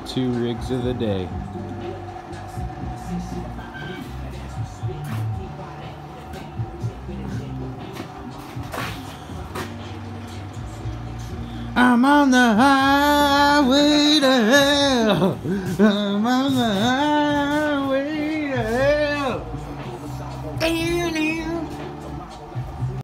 2 rigs of the day. I'm on the highway to hell. I'm on the highway to hell.